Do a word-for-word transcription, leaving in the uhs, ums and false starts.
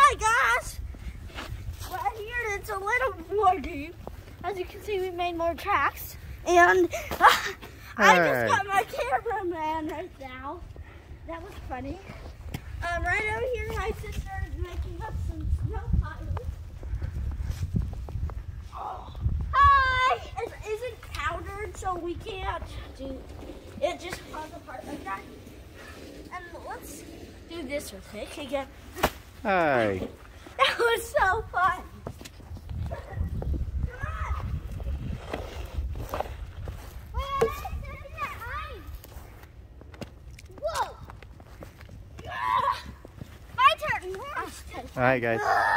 Hi guys! Right here it's a little more deep. As you can see, we made more tracks. And uh, I just right. got my cameraman right now. That was funny. Um, right over here, my sister is making up some snow piles. Oh. Hi! It isn't powdered, so we can't do it. Just falls apart like that. And let's do this real quick again. Hi. That was so fun. Hi guys.